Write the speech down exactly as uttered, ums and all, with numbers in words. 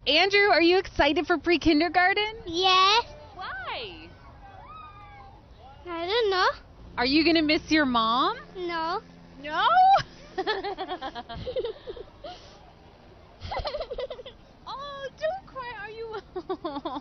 Andrew, are you excited for pre-kindergarten? Yes. Why? I don't know. Are you going to miss your mom? No. No? Oh, don't cry. Are you?